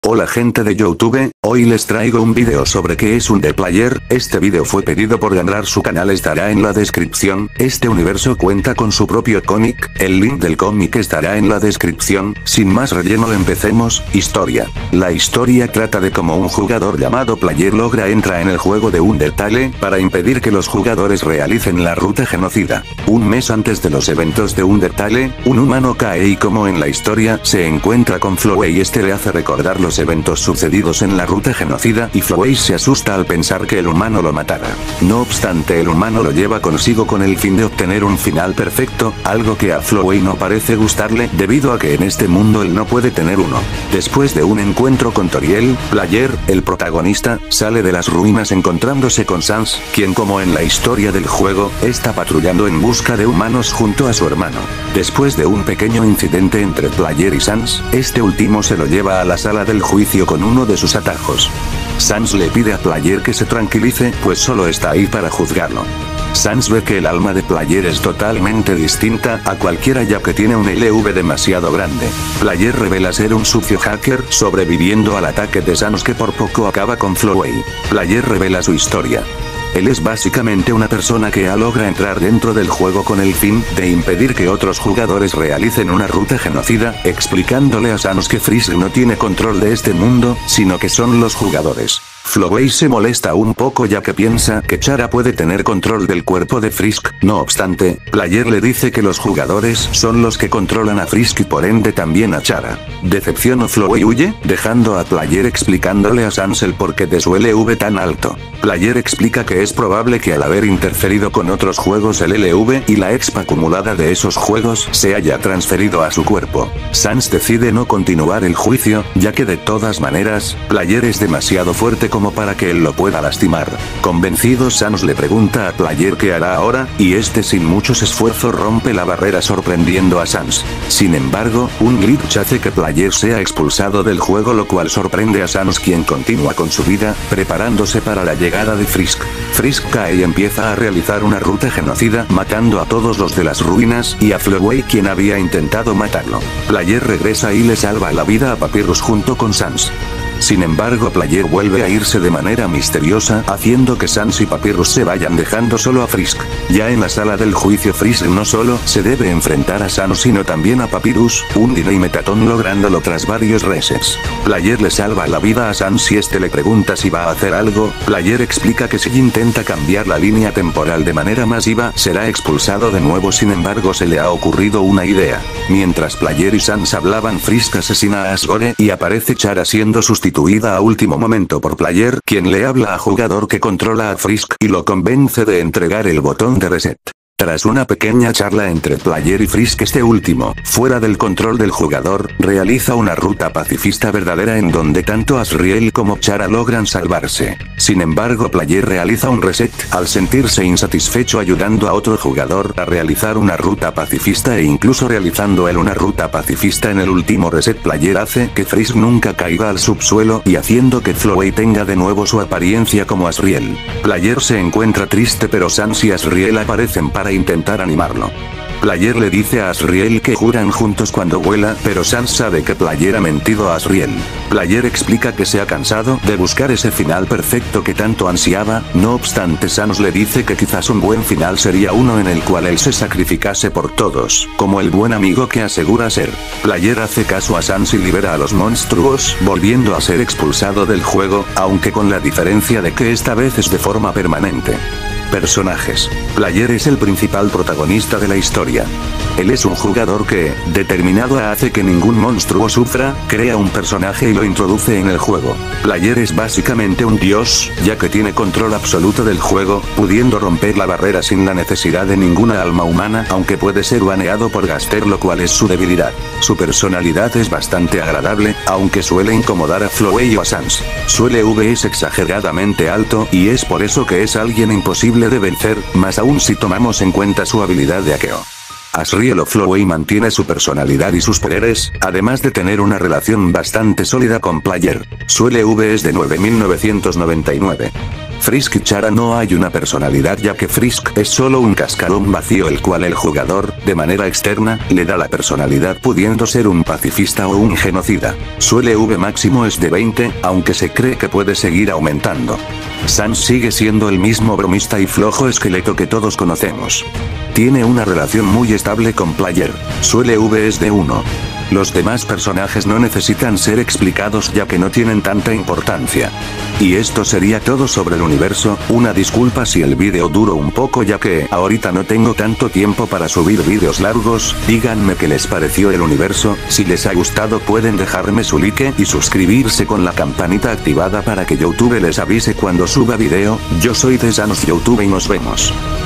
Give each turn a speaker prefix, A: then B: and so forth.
A: Hola gente de YouTube, hoy les traigo un video sobre qué es un The Player. Este video fue pedido por Gandrar, su canal estará en la descripción. Este universo cuenta con su propio cómic, el link del cómic estará en la descripción. Sin más relleno, empecemos. Historia. La historia trata de cómo un jugador llamado Player entra en el juego de Undertale para impedir que los jugadores realicen la ruta genocida. Un mes antes de los eventos de Undertale, un humano cae y como en la historia se encuentra con Flowey, este le hace recordar los eventos sucedidos en la ruta genocida y Flowey se asusta al pensar que el humano lo matará. No obstante, el humano lo lleva consigo con el fin de obtener un final perfecto, algo que a Flowey no parece gustarle debido a que en este mundo él no puede tener uno. Después de un encuentro con Toriel, Player, el protagonista, sale de las ruinas encontrándose con Sans, quien como en la historia del juego, está patrullando en busca de humanos junto a su hermano. Después de un pequeño incidente entre Player y Sans, este último se lo lleva a la sala del juicio con uno de sus atajos. Sans le pide a Player que se tranquilice, pues solo está ahí para juzgarlo. Sans ve que el alma de Player es totalmente distinta a cualquiera, ya que tiene un LV demasiado grande. Player revela ser un sucio hacker, sobreviviendo al ataque de Sans que por poco acaba con Flowey. Player revela su historia. Él es básicamente una persona que logra entrar dentro del juego con el fin de impedir que otros jugadores realicen una ruta genocida, explicándole a Sans que Frisk no tiene control de este mundo, sino que son los jugadores. Flowey se molesta un poco ya que piensa que Chara puede tener control del cuerpo de Frisk. No obstante, Player le dice que los jugadores son los que controlan a Frisk y por ende también a Chara. Decepcionado, Flowey huye, dejando a Player explicándole a Sans el porqué de su LV tan alto. Player explica que es probable que al haber interferido con otros juegos el LV y la expa acumulada de esos juegos se haya transferido a su cuerpo. Sans decide no continuar el juicio, ya que de todas maneras, Player es demasiado fuerte como para que él lo pueda lastimar. Convencido, Sans le pregunta a Player qué hará ahora, y este sin muchos esfuerzos rompe la barrera sorprendiendo a Sans. Sin embargo, un glitch hace que Player sea expulsado del juego, lo cual sorprende a Sans, quien continúa con su vida, preparándose para la llegada de Frisk. Frisk cae y empieza a realizar una ruta genocida, matando a todos los de las ruinas y a Flowey, quien había intentado matarlo. Player regresa y le salva la vida a Papyrus junto con Sans. Sin embargo, Player vuelve a irse de manera misteriosa, haciendo que Sans y Papyrus se vayan dejando solo a Frisk. Ya en la sala del juicio, Frisk no solo se debe enfrentar a Sans sino también a Papyrus, Undine y Mettaton, lográndolo tras varios resets. Player le salva la vida a Sans y este le pregunta si va a hacer algo. Player explica que si intenta cambiar la línea temporal de manera masiva, será expulsado de nuevo. Sin embargo, se le ha ocurrido una idea. Mientras Player y Sans hablaban, Frisk asesina a Asgore y aparece Chara siendo sustituida a último momento por Player, quien le habla a jugador que controla a Frisk y lo convence de entregar el botón de reset. Tras una pequeña charla entre Player y Frisk, este último, fuera del control del jugador, realiza una ruta pacifista verdadera en donde tanto Asriel como Chara logran salvarse. Sin embargo, Player realiza un reset al sentirse insatisfecho, ayudando a otro jugador a realizar una ruta pacifista e incluso realizando él una ruta pacifista en el último reset. Player hace que Frisk nunca caiga al subsuelo y haciendo que Flowey tenga de nuevo su apariencia como Asriel. Player se encuentra triste, pero Sans y Asriel aparecen para intentar animarlo. Player le dice a Asriel que juran juntos cuando vuela, pero Sans sabe que Player ha mentido a Asriel. Player explica que se ha cansado de buscar ese final perfecto que tanto ansiaba. No obstante, Sans le dice que quizás un buen final sería uno en el cual él se sacrificase por todos, como el buen amigo que asegura ser. Player hace caso a Sans y libera a los monstruos, volviendo a ser expulsado del juego, aunque con la diferencia de que esta vez es de forma permanente. Personajes. Player es el principal protagonista de la historia. Él es un jugador que, determinado a hacer que ningún monstruo sufra, crea un personaje y lo introduce en el juego. Player es básicamente un dios, ya que tiene control absoluto del juego, pudiendo romper la barrera sin la necesidad de ninguna alma humana, aunque puede ser baneado por Gaster, lo cual es su debilidad. Su personalidad es bastante agradable, aunque suele incomodar a Flowey o a Sans. Su LV es exageradamente alto, y es por eso que es alguien imposible de vencer, más aún si tomamos en cuenta su habilidad de hackeo. Asriel o Flowey mantiene su personalidad y sus poderes, además de tener una relación bastante sólida con Player. Su LV es de 9999. Frisk y Chara no hay una personalidad, ya que Frisk es solo un cascarón vacío el cual el jugador, de manera externa, le da la personalidad pudiendo ser un pacifista o un genocida. Su LV máximo es de 20, aunque se cree que puede seguir aumentando. Sans sigue siendo el mismo bromista y flojo esqueleto que todos conocemos. Tiene una relación muy estable con Player. Su LV es de 1. Los demás personajes no necesitan ser explicados ya que no tienen tanta importancia. Y esto sería todo sobre el universo. Una disculpa si el vídeo duró un poco ya que ahorita no tengo tanto tiempo para subir vídeos largos. Díganme qué les pareció el universo. Si les ha gustado pueden dejarme su like y suscribirse con la campanita activada para que YouTube les avise cuando suba video. Yo soy Tesanos YouTube y nos vemos.